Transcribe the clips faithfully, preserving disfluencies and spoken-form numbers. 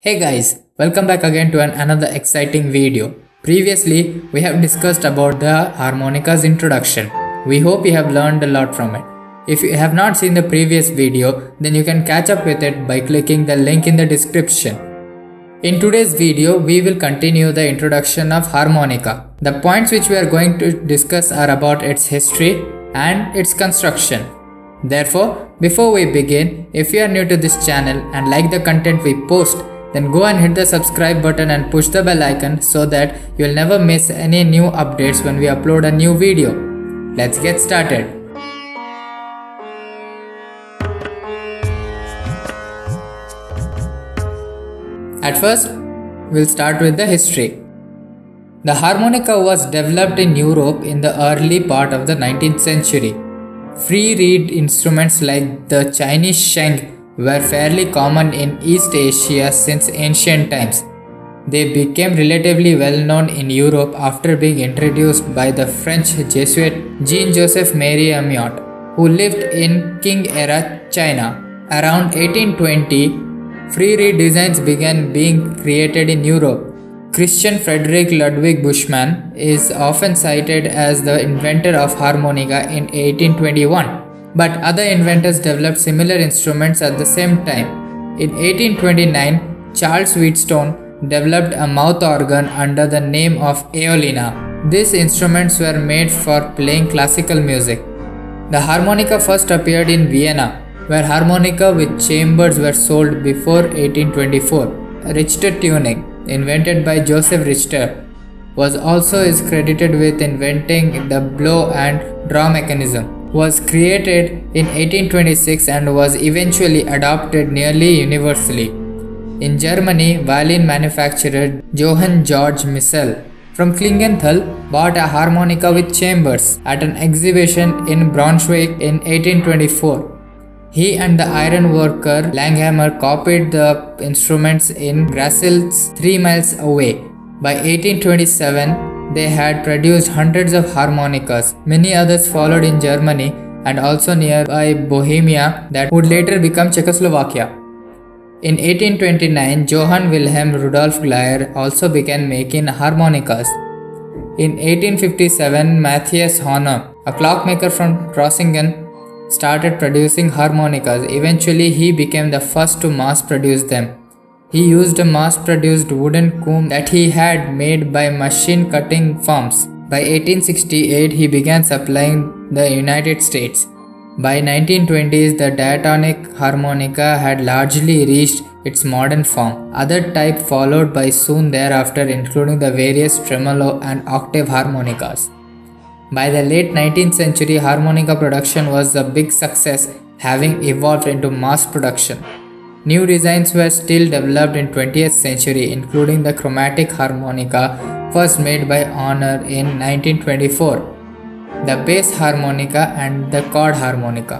Hey guys, welcome back again to an another exciting video. Previously, we have discussed about the harmonica's introduction. We hope you have learned a lot from it. If you have not seen the previous video, then you can catch up with it by clicking the link in the description. In today's video, we will continue the introduction of harmonica. The points which we are going to discuss are about its history and its construction. Therefore, before we begin, if you are new to this channel and like the content we post, then go and hit the subscribe button and push the bell icon so that you will never miss any new updates when we upload a new video. Let's get started. At first, we'll start with the history. The harmonica was developed in Europe in the early part of the nineteenth century. Free reed instruments like the Chinese sheng were fairly common in East Asia since ancient times. They became relatively well known in Europe after being introduced by the French Jesuit Jean-Joseph Marie Amyot, who lived in Qing-era China. Around eighteen twenty, free reed designs began being created in Europe. Christian Frederick Ludwig Buschmann is often cited as the inventor of harmonica in eighteen twenty-one. But other inventors developed similar instruments at the same time. In eighteen twenty-nine, Charles Wheatstone developed a mouth organ under the name of Aeolina. These instruments were made for playing classical music. The harmonica first appeared in Vienna, where harmonica with chambers were sold before eighteen twenty-four. Richter tuning, invented by Joseph Richter, was also is credited with inventing the blow and draw mechanism. Was created in eighteen twenty-six and was eventually adopted nearly universally. In Germany, violin manufacturer Johann Georg Missel from Klingenthal bought a harmonica with chambers at an exhibition in Braunschweig in eighteen twenty-four. He and the iron worker Langhammer copied the instruments in Grasselz three miles away. By eighteen twenty-seven, they had produced hundreds of harmonicas. Many others followed in Germany and also nearby Bohemia that would later become Czechoslovakia. In eighteen twenty-nine, Johann Wilhelm Rudolf Glyer also began making harmonicas. In eighteen fifty-seven, Matthias Horner, a clockmaker from Trossingen, started producing harmonicas. Eventually, he became the first to mass produce them. He used a mass-produced wooden comb that he had made by machine cutting firms. By eighteen sixty-eight, he began supplying the United States. By nineteen twenties, the diatonic harmonica had largely reached its modern form. Other types followed by soon thereafter, including the various tremolo and octave harmonicas. By the late nineteenth century, harmonica production was a big success, having evolved into mass production. New designs were still developed in twentieth century, including the chromatic harmonica, first made by Horner in nineteen twenty-four, the bass harmonica and the chord harmonica.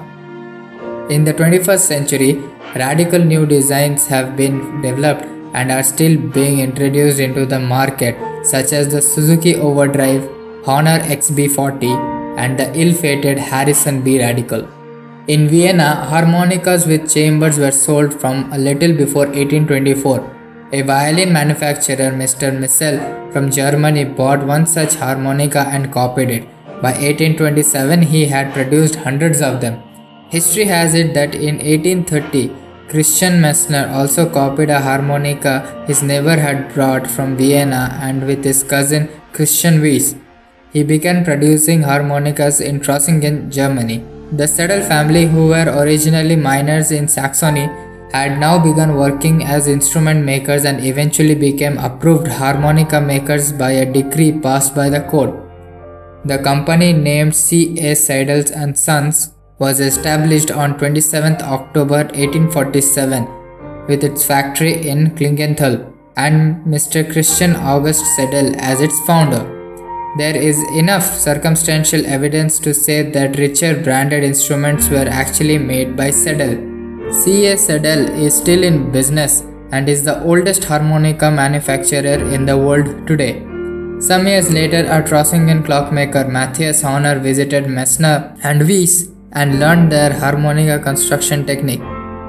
In the twenty-first century, radical new designs have been developed and are still being introduced into the market, such as the Suzuki Overdrive, Horner X B forty and the ill-fated Harrison B Radical. In Vienna, harmonicas with chambers were sold from a little before eighteen twenty-four. A violin manufacturer, Mister Missel from Germany, bought one such harmonica and copied it. By eighteen twenty-seven, he had produced hundreds of them. History has it that in eighteen thirty, Christian Messner also copied a harmonica his neighbor had brought from Vienna, and with his cousin Christian Weiss, he began producing harmonicas in Trossingen, Germany. The Seidl family, who were originally miners in Saxony, had now begun working as instrument makers and eventually became approved harmonica makers by a decree passed by the court. The company, named C A Seidl and Sons, was established on twenty-seventh October eighteen forty-seven with its factory in Klingenthal and Mister Christian August Seidl as its founder. There is enough circumstantial evidence to say that richer branded instruments were actually made by Seidl. C A Seidl is still in business and is the oldest harmonica manufacturer in the world today. Some years later, a Trossingen clockmaker, Matthias Horner, visited Messner and Weiss and learned their harmonica construction technique.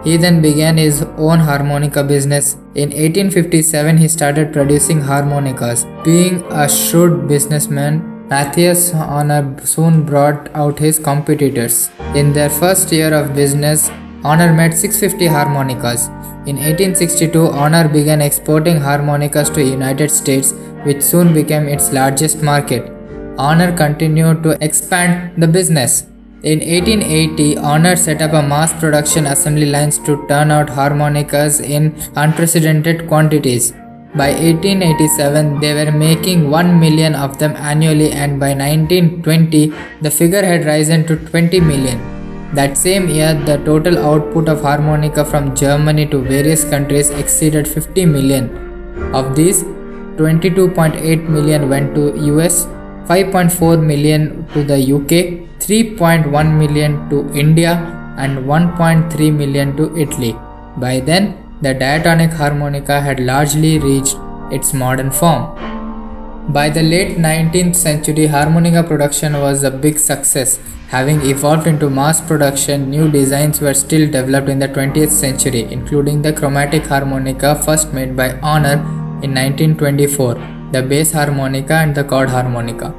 He then began his own harmonica business. In eighteen fifty-seven, he started producing harmonicas. Being a shrewd businessman, Matthias Honor soon brought out his competitors. In their first year of business, Honor made six hundred fifty harmonicas. In eighteen sixty-two, Honor began exporting harmonicas to the United States, which soon became its largest market. Honor continued to expand the business. In eighteen eighty, Honor set up a mass production assembly lines to turn out harmonicas in unprecedented quantities. By eighteen eighty-seven, they were making one million of them annually, and by nineteen twenty, the figure had risen to twenty million. That same year, the total output of harmonica from Germany to various countries exceeded fifty million. Of these, twenty-two point eight million went to U S, five point four million to the U K, three point one million to India, and one point three million to Italy. By then, the diatonic harmonica had largely reached its modern form. By the late nineteenth century, harmonica production was a big success. Having evolved into mass production, new designs were still developed in the twentieth century, including the chromatic harmonica first made by Honor in nineteen twenty-four, the bass harmonica and the chord harmonica.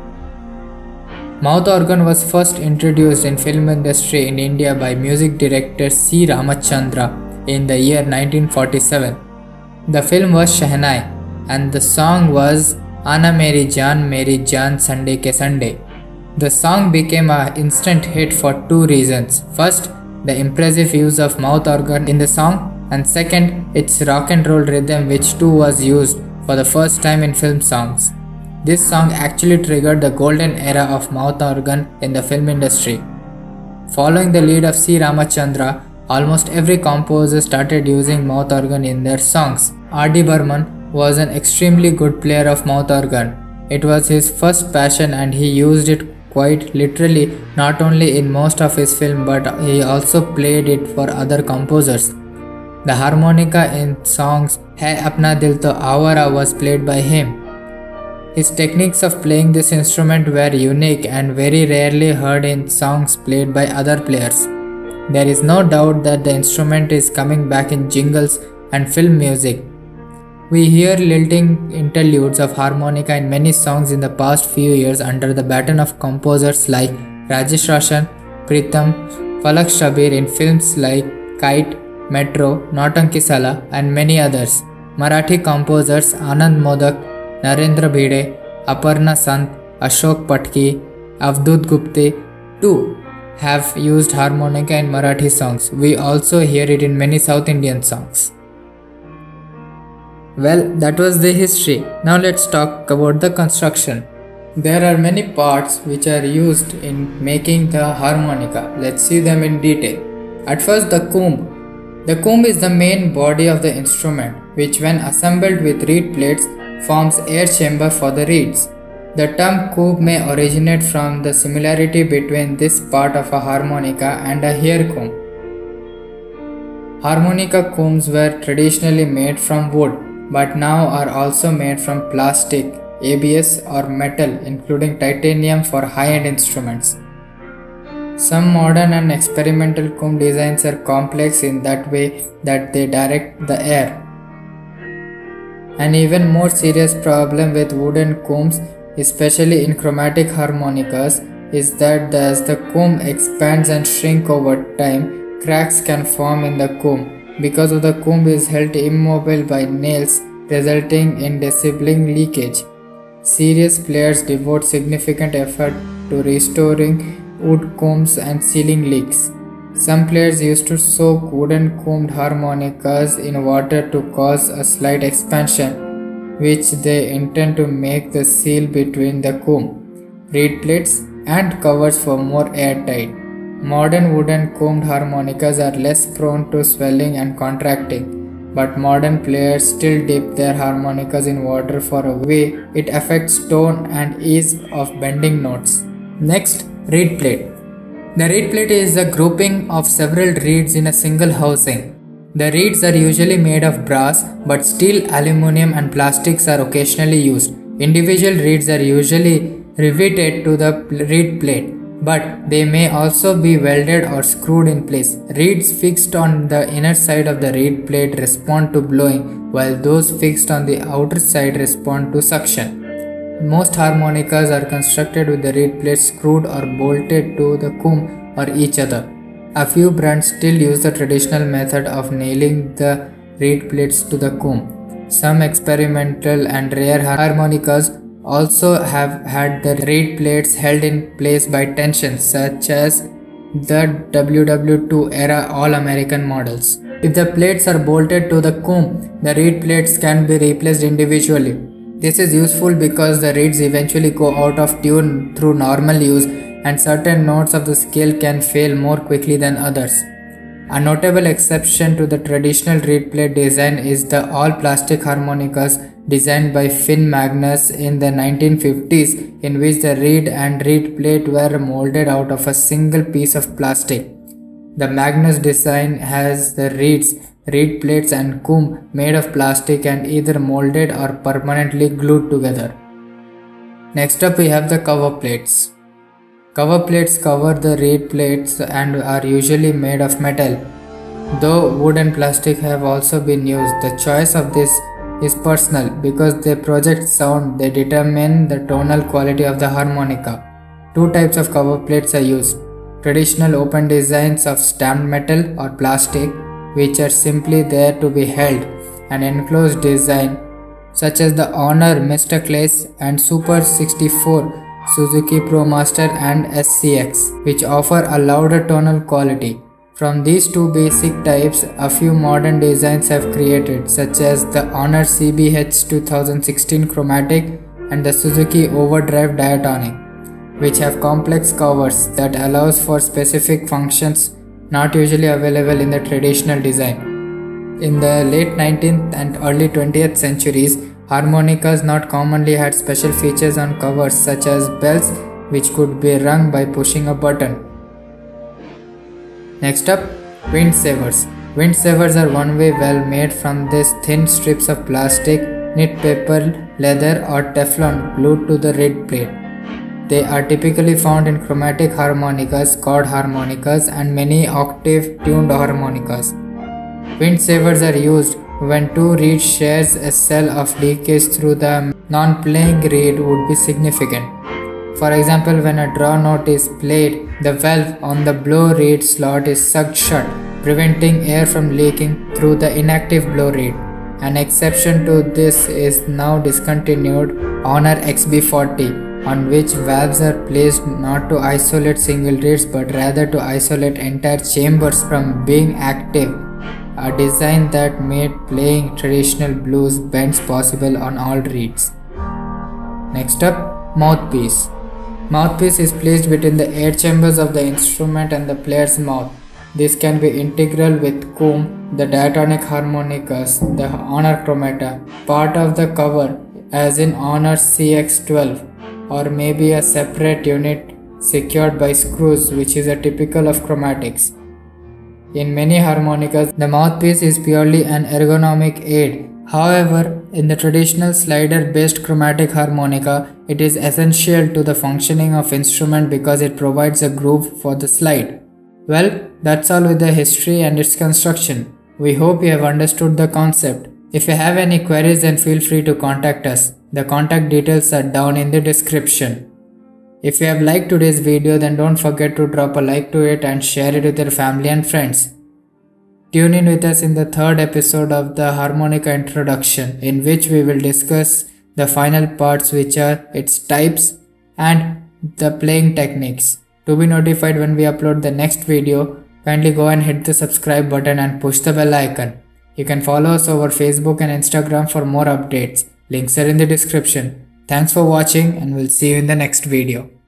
Mouth organ was first introduced in film industry in India by music director C. Ramachandra in the year nineteen forty-seven. The film was Shehnai and the song was Ana Meri Jaan Meri Jaan Sunday Ke Sunday. The song became an instant hit for two reasons. First, the impressive use of mouth organ in the song, and second, its rock and roll rhythm, which too was used for the first time in film songs. This song actually triggered the golden era of mouth organ in the film industry. Following the lead of C. Ramachandra, almost every composer started using mouth organ in their songs. R D Burman was an extremely good player of mouth organ. It was his first passion and he used it quite literally, not only in most of his film, but he also played it for other composers. The harmonica in songs Hai Apna Dil To Awara was played by him. His techniques of playing this instrument were unique and very rarely heard in songs played by other players. There is no doubt that the instrument is coming back in jingles and film music. We hear lilting interludes of harmonica in many songs in the past few years under the baton of composers like Rajesh Roshan, Pritam, Falak Shabir in films like Kite, Metro, Nautanki Sala and many others. Marathi composers Anand Modak, Narendra Bhide, Aparna Sant, Ashok Patki, Avdut Gupte too have used harmonica in Marathi songs. We also hear it in many South Indian songs. Well, that was the history. Now let's talk about the construction. There are many parts which are used in making the harmonica. Let's see them in detail. At first, the comb. The comb is the main body of the instrument, which when assembled with reed plates forms air chamber for the reeds. The term comb may originate from the similarity between this part of a harmonica and a hair comb. Harmonica combs were traditionally made from wood, but now are also made from plastic, A B S or metal, including titanium for high-end instruments. Some modern and experimental comb designs are complex in that way that they direct the air. An even more serious problem with wooden combs, especially in chromatic harmonicas, is that as the comb expands and shrinks over time, cracks can form in the comb because of the comb is held immobile by nails, resulting in disabling leakage. Serious players devote significant effort to restoring wood combs and sealing leaks. Some players used to soak wooden combed harmonicas in water to cause a slight expansion, which they intend to make the seal between the comb, reed plates, and covers for more airtight. Modern wooden combed harmonicas are less prone to swelling and contracting, but modern players still dip their harmonicas in water for a way it affects tone and ease of bending notes. Next, reed plate. The reed plate is a grouping of several reeds in a single housing. The reeds are usually made of brass, but steel, aluminum and plastics are occasionally used. Individual reeds are usually riveted to the reed plate, but they may also be welded or screwed in place. Reeds fixed on the inner side of the reed plate respond to blowing, while those fixed on the outer side respond to suction. Most harmonicas are constructed with the reed plates screwed or bolted to the comb or each other. A few brands still use the traditional method of nailing the reed plates to the comb. Some experimental and rare harmonicas also have had the reed plates held in place by tension, such as the W W two era All-American models. If the plates are bolted to the comb, the reed plates can be replaced individually. This is useful because the reeds eventually go out of tune through normal use, and certain notes of the scale can fail more quickly than others. A notable exception to the traditional reed plate design is the all-plastic harmonicas designed by Finn Magnus in the nineteen fifties, in which the reed and reed plate were molded out of a single piece of plastic. The Magnus design has the reeds, reed plates and comb made of plastic and either molded or permanently glued together. Next up we have the cover plates. Cover plates cover the reed plates and are usually made of metal. Though wood and plastic have also been used, the choice of this is personal because they project sound. They determine the tonal quality of the harmonica. Two types of cover plates are used: traditional open designs of stamped metal or plastic, which are simply there to be held, and enclosed design such as the Honor, Mister Claes and Super sixty-four, Suzuki ProMaster and S C X, which offer a louder tonal quality. From these two basic types, a few modern designs have created, such as the Honor C B H two thousand sixteen Chromatic and the Suzuki Overdrive Diatonic, which have complex covers that allows for specific functions not usually available in the traditional design. In the late nineteenth and early twentieth centuries, harmonicas not commonly had special features on covers such as bells, which could be rung by pushing a button. Next up, wind savers. Wind savers are one-way well made from these thin strips of plastic, knit paper, leather or Teflon glued to the reed plate. They are typically found in chromatic harmonicas, chord harmonicas and many octave-tuned harmonicas. Wind savers are used when two reeds shares a cell of leakage through the non-playing reed would be significant. For example, when a draw note is played, the valve on the blow reed slot is sucked shut, preventing air from leaking through the inactive blow reed. An exception to this is now discontinued Honor X B forty, on which valves are placed not to isolate single reeds but rather to isolate entire chambers from being active, a design that made playing traditional blues bends possible on all reeds. Next up, mouthpiece. Mouthpiece is placed between the air chambers of the instrument and the player's mouth. This can be integral with comb, the diatonic harmonicas, the Honor Chromata, part of the cover as in Honor C X twelve, or maybe a separate unit secured by screws, which is a typical of chromatics. In many harmonicas, the mouthpiece is purely an ergonomic aid. However, in the traditional slider-based chromatic harmonica, it is essential to the functioning of instrument because it provides a groove for the slide. Well, that's all with the history and its construction. We hope you have understood the concept. If you have any queries, then feel free to contact us. The contact details are down in the description. If you have liked today's video, then don't forget to drop a like to it and share it with your family and friends. Tune in with us in the third episode of the harmonica introduction, in which we will discuss the final parts, which are its types and the playing techniques. To be notified when we upload the next video, kindly go and hit the subscribe button and push the bell icon. You can follow us over Facebook and Instagram for more updates. Links are in the description. Thanks for watching and we'll see you in the next video.